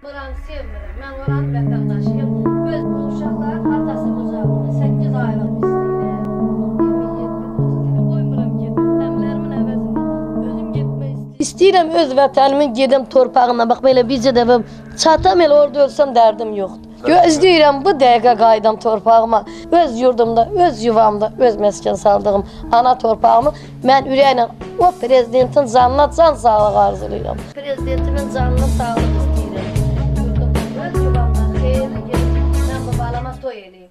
Oranı sevmirəm. Mən oranın vətəndaşıyım. Öz uşaqlar atası qucağında 8 aylıq istəyirəm. 27-30 qoymuram gedim. Əmlərimin əvəzində özüm getmək istəyirəm. İstəyirəm öz vətənimin gedim torpağına. Bax belə bircə dəfə çatam elə orada ölsəm dərdim yoxdur. Gözləyirəm bu dəqiqə qaydam torpağıma. Öz yurdumda, öz yuvamda, öz məskən saldığım ana torpağımı mən ürəklə o prezidentin canına can sağlığı arzulayıram. Prezidentimin canına sağlıq istəyirəm. Yurdumda, öz yuvamda xeyirli gelib mən bu balama toy eləyim.